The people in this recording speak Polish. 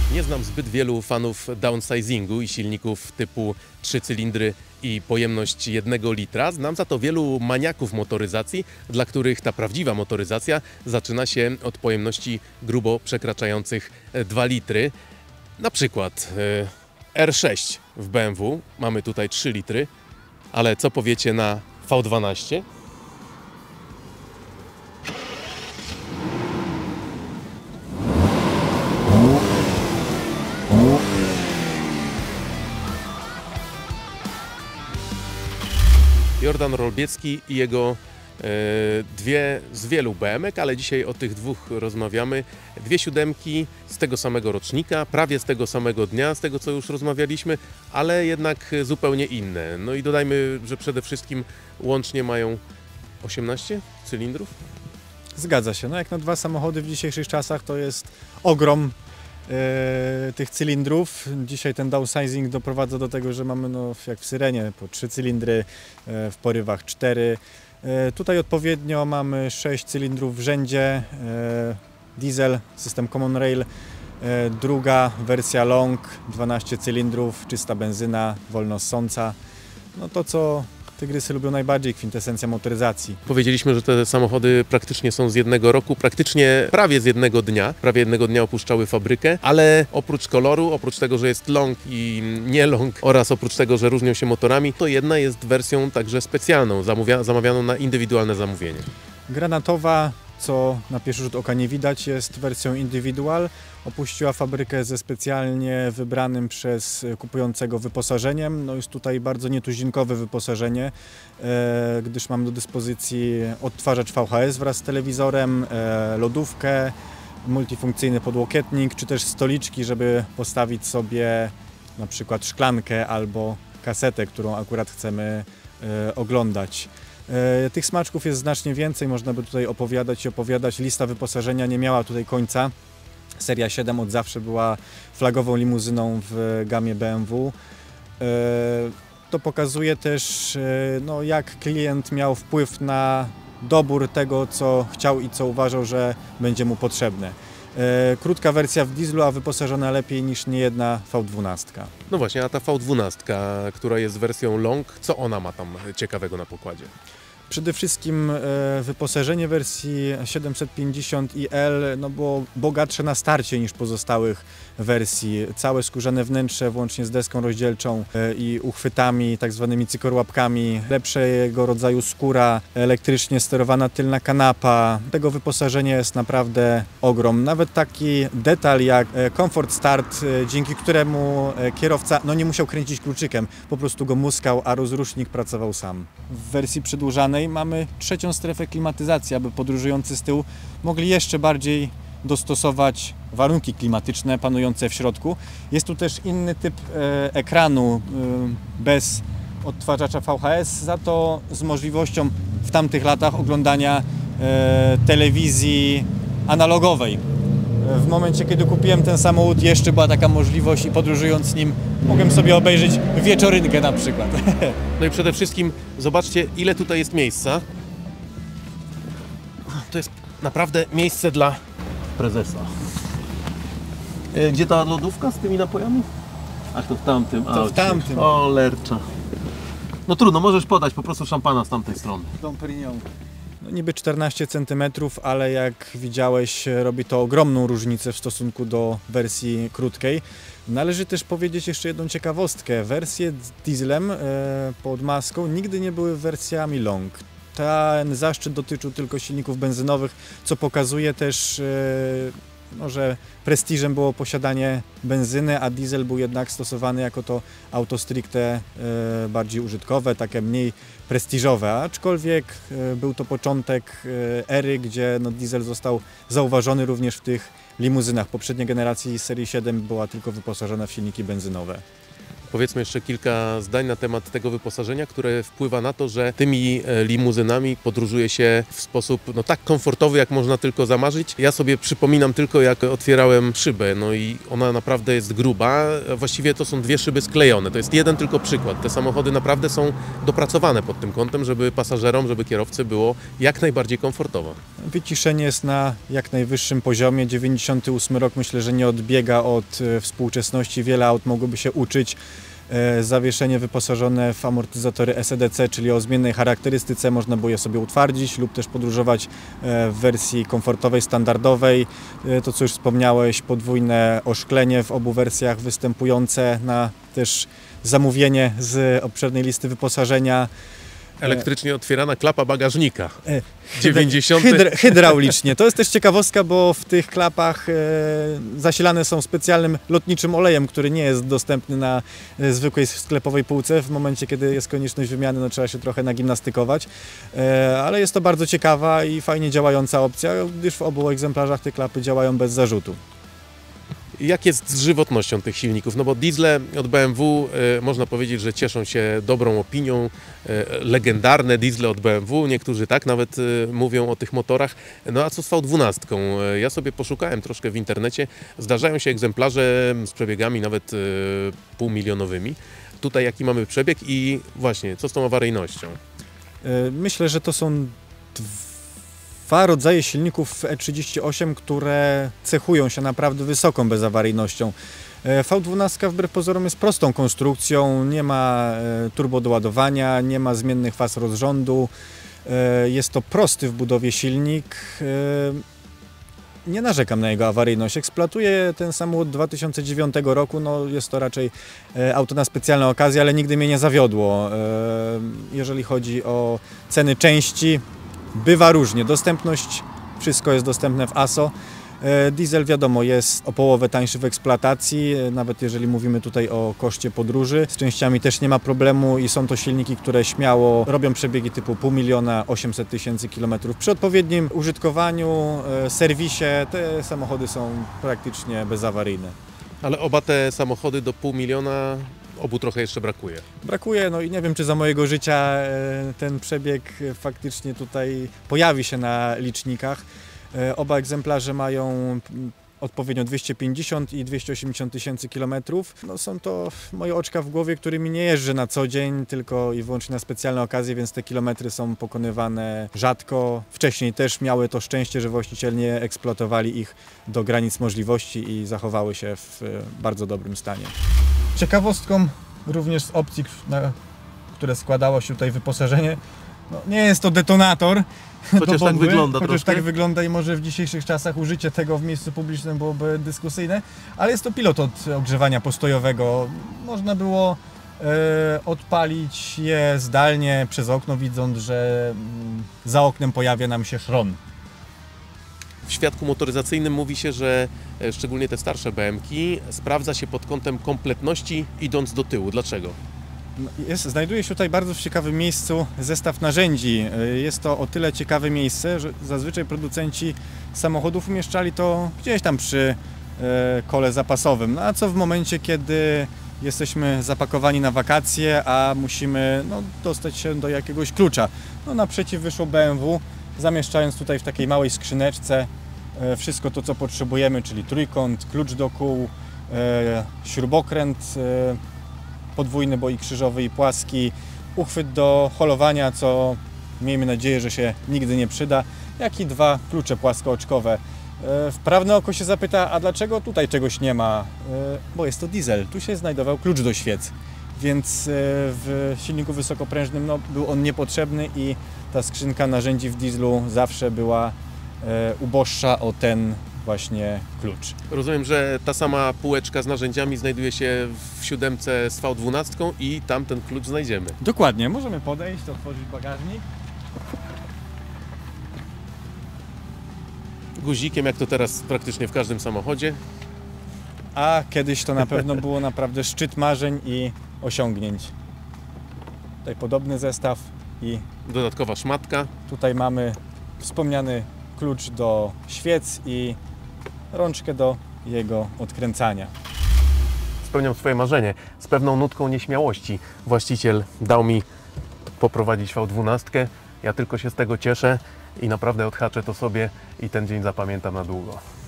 Nie znam zbyt wielu fanów downsizingu i silników typu 3 cylindry i pojemność 1 litra. Znam za to wielu maniaków motoryzacji, dla których ta prawdziwa motoryzacja zaczyna się od pojemności grubo przekraczających 2 litry. Na przykład R6 w BMW, mamy tutaj 3 litry, ale co powiecie na V12? Jordan Rolbiecki i jego dwie z wielu BM-ek, ale dzisiaj o tych dwóch rozmawiamy. Dwie siódemki z tego samego rocznika, prawie z tego samego dnia, z tego co już rozmawialiśmy, ale jednak zupełnie inne. No i dodajmy, że przede wszystkim łącznie mają 18 cylindrów? Zgadza się. No jak na dwa samochody w dzisiejszych czasach to jest ogrom tych cylindrów. Dzisiaj ten downsizing doprowadza do tego, że mamy jak w Syrenie po 3 cylindry, w porywach 4. Tutaj odpowiednio mamy 6 cylindrów w rzędzie, diesel, system Common Rail, druga wersja long, 12 cylindrów, czysta benzyna, wolno ssąca. No to co tygrysy lubią najbardziej, kwintesencja motoryzacji. Powiedzieliśmy, że te samochody praktycznie są z jednego roku, praktycznie prawie z jednego dnia. Prawie jednego dnia opuszczały fabrykę, ale oprócz koloru, oprócz tego, że jest long i nie long oraz oprócz tego, że różnią się motorami, to jedna jest wersją także specjalną, zamawianą na indywidualne zamówienie. Granatowa, co na pierwszy rzut oka nie widać, jest wersją indywidual. Opuściła fabrykę ze specjalnie wybranym przez kupującego wyposażeniem. No jest tutaj bardzo nietuzinkowe wyposażenie, gdyż mam do dyspozycji odtwarzacz VHS wraz z telewizorem, lodówkę, multifunkcyjny podłokietnik, czy też stoliczki, żeby postawić sobie na przykład szklankę albo kasetę, którą akurat chcemy oglądać. Tych smaczków jest znacznie więcej, można by tutaj opowiadać i opowiadać. Lista wyposażenia nie miała tutaj końca. Seria 7 od zawsze była flagową limuzyną w gamie BMW. To pokazuje też, jak klient miał wpływ na dobór tego, co chciał i co uważał, że będzie mu potrzebne. Krótka wersja w dieslu, a wyposażona lepiej niż niejedna V12. No właśnie, a ta V12, która jest wersją long, co ona ma tam ciekawego na pokładzie? Przede wszystkim wyposażenie wersji 750iL było bogatsze na starcie niż pozostałych wersji. Całe skórzane wnętrze, włącznie z deską rozdzielczą i uchwytami, tak zwanymi cykorłapkami. Lepszego rodzaju skóra, elektrycznie sterowana tylna kanapa. Tego wyposażenia jest naprawdę ogrom. Nawet taki detal jak Comfort Start, dzięki któremu kierowca nie musiał kręcić kluczykiem, po prostu go muskał, a rozrusznik pracował sam. W wersji przedłużanej mamy trzecią strefę klimatyzacji, aby podróżujący z tyłu mogli jeszcze bardziej dostosować warunki klimatyczne panujące w środku. Jest tu też inny typ ekranu bez odtwarzacza VHS, za to z możliwością w tamtych latach oglądania telewizji analogowej. W momencie, kiedy kupiłem ten samochód, jeszcze była taka możliwość i podróżując nim mogłem sobie obejrzeć wieczorynkę na przykład. No i przede wszystkim zobaczcie, ile tutaj jest miejsca. To jest naprawdę miejsce dla prezesa. Gdzie ta lodówka z tymi napojami? Ach, to w tamtym. To w tamtym. O, lercza. No trudno, możesz podać po prostu szampana z tamtej strony. Dom Perignon. Niby 14 cm, ale jak widziałeś, robi to ogromną różnicę w stosunku do wersji krótkiej. Należy też powiedzieć jeszcze jedną ciekawostkę. Wersje z dieslem pod maską nigdy nie były wersjami long. Ten zaszczyt dotyczył tylko silników benzynowych, co pokazuje też, że prestiżem było posiadanie benzyny, a diesel był jednak stosowany jako to auto stricte bardziej użytkowe, takie mniej prestiżowe, aczkolwiek był to początek ery, gdzie diesel został zauważony również w tych limuzynach. Poprzedniej generacji serii 7 była tylko wyposażona w silniki benzynowe. Powiedzmy jeszcze kilka zdań na temat tego wyposażenia, które wpływa na to, że tymi limuzynami podróżuje się w sposób tak komfortowy, jak można tylko zamarzyć. Ja sobie przypominam tylko, jak otwierałem szybę, no i ona naprawdę jest gruba. Właściwie to są dwie szyby sklejone. To jest jeden tylko przykład. Te samochody naprawdę są dopracowane pod tym kątem, żeby pasażerom, żeby kierowcy było jak najbardziej komfortowo. Wyciszenie jest na jak najwyższym poziomie. 98 rok myślę, że nie odbiega od współczesności. Wiele aut mogłoby się uczyć. Zawieszenie wyposażone w amortyzatory SEDC, czyli o zmiennej charakterystyce, można było je sobie utwardzić lub też podróżować w wersji komfortowej, standardowej. To, co już wspomniałeś, podwójne oszklenie w obu wersjach występujące na też zamówienie z obszernej listy wyposażenia. Elektrycznie otwierana klapa bagażnika. 90. Hydraulicznie. To jest też ciekawostka, bo w tych klapach zasilane są specjalnym lotniczym olejem, który nie jest dostępny na zwykłej sklepowej półce. W momencie, kiedy jest konieczność wymiany, trzeba się trochę nagimnastykować. Ale jest to bardzo ciekawa i fajnie działająca opcja, gdyż w obu egzemplarzach te klapy działają bez zarzutu. Jak jest z żywotnością tych silników? No bo diesle od BMW można powiedzieć, że cieszą się dobrą opinią. Legendarne diesle od BMW, niektórzy tak nawet mówią o tych motorach. No a co z V12? Ja sobie poszukałem troszkę w internecie. Zdarzają się egzemplarze z przebiegami nawet półmilionowymi. Tutaj jaki mamy przebieg i właśnie, co z tą awaryjnością? Myślę, że to są dwa rodzaje silników E38, które cechują się naprawdę wysoką bezawaryjnością. V12 wbrew pozorom jest prostą konstrukcją, nie ma turbodoładowania, nie ma zmiennych faz rozrządu, jest to prosty w budowie silnik. Nie narzekam na jego awaryjność. Eksploatuję ten samochód od 2009 roku. No, jest to raczej auto na specjalne okazje, ale nigdy mnie nie zawiodło. Jeżeli chodzi o ceny części, bywa różnie. Dostępność, wszystko jest dostępne w ASO. Diesel wiadomo jest o połowę tańszy w eksploatacji, nawet jeżeli mówimy tutaj o koszcie podróży. Z częściami też nie ma problemu i są to silniki, które śmiało robią przebiegi typu 500 000, 800 000 kilometrów. Przy odpowiednim użytkowaniu, serwisie te samochody są praktycznie bezawaryjne. Ale oba te samochody do 500 000 obu trochę jeszcze brakuje. Brakuje, no i nie wiem, czy za mojego życia ten przebieg faktycznie tutaj pojawi się na licznikach. Oba egzemplarze mają odpowiednio 250 i 280 000 kilometrów. No, są to moje oczka w głowie, którymi nie jeżdżę na co dzień, tylko i wyłącznie na specjalne okazje, więc te kilometry są pokonywane rzadko. Wcześniej też miały to szczęście, że właściciele nie eksploatowali ich do granic możliwości i zachowały się w bardzo dobrym stanie. Ciekawostką również z opcji, na które składało się tutaj wyposażenie, no, nie jest to detonator. Chociaż tak wygląda chociaż troszkę. tak wygląda i może w dzisiejszych czasach użycie tego w miejscu publicznym byłoby dyskusyjne, ale jest to pilot od ogrzewania postojowego. Można było odpalić je zdalnie przez okno, widząc, że za oknem pojawia nam się szron. W świadku motoryzacyjnym mówi się, że szczególnie te starsze BM-ki sprawdza się pod kątem kompletności idąc do tyłu. Dlaczego? Znajduje się tutaj bardzo w ciekawym miejscu zestaw narzędzi. Jest to o tyle ciekawe miejsce, że zazwyczaj producenci samochodów umieszczali to gdzieś tam przy kole zapasowym. No a co w momencie, kiedy jesteśmy zapakowani na wakacje, a musimy dostać się do jakiegoś klucza? No, naprzeciw wyszło BMW, zamieszczając tutaj w takiej małej skrzyneczce wszystko to, co potrzebujemy, czyli trójkąt, klucz do kół, śrubokręt podwójny, bo i krzyżowy, i płaski, uchwyt do holowania, co miejmy nadzieję, że się nigdy nie przyda, jak i dwa klucze płaskooczkowe. Wprawne oko się zapyta, a dlaczego tutaj czegoś nie ma? Bo jest to diesel, tu się znajdował klucz do świec, więc w silniku wysokoprężnym był on niepotrzebny i ta skrzynka narzędzi w dieslu zawsze była uboższa o ten właśnie klucz. Rozumiem, że ta sama półeczka z narzędziami znajduje się w 7 z V12 i tam ten klucz znajdziemy. Dokładnie, możemy podejść, otworzyć bagażnik. Guzikiem, jak to teraz praktycznie w każdym samochodzie. A kiedyś to na pewno było naprawdę szczyt marzeń i osiągnięć. Tutaj podobny zestaw i Dodatkowa szmatka. tutaj mamy wspomniany klucz do świec i rączkę do jego odkręcania. spełniam swoje marzenie. Z pewną nutką nieśmiałości właściciel dał mi poprowadzić V12. Ja tylko się z tego cieszę i naprawdę odhaczę to sobie i ten dzień zapamiętam na długo.